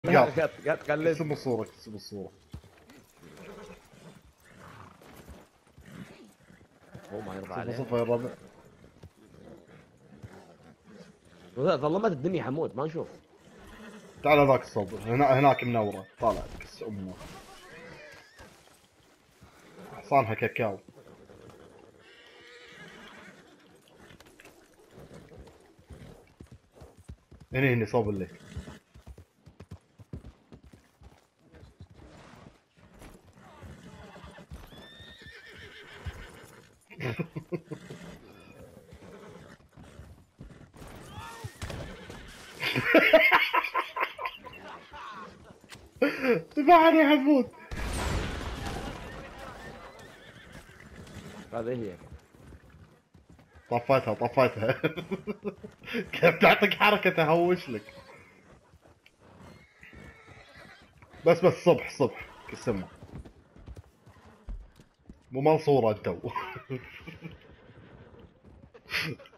قال اسم الصورة اسم الصورة. هو ما يرضى عليه. صفر يا الربع. ظلمت الدنيا حمود ما نشوف. تعال ذاك الصوب هناك منورة طالع كس امه. حصانها كاكاو. هني صوب الليل. ذبحني يا حمود. هذه هي. طفيتها. كيف تعطيك حركة تهوش لك. بس صبح كسمه. مو منصورة الدو.